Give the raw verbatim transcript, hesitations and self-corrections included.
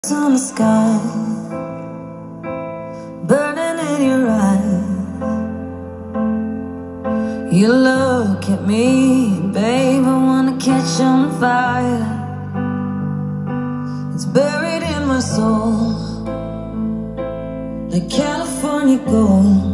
On the sky, burning in your eyes. You look at me, babe, I wanna catch on fire. It's buried in my soul, like California gold.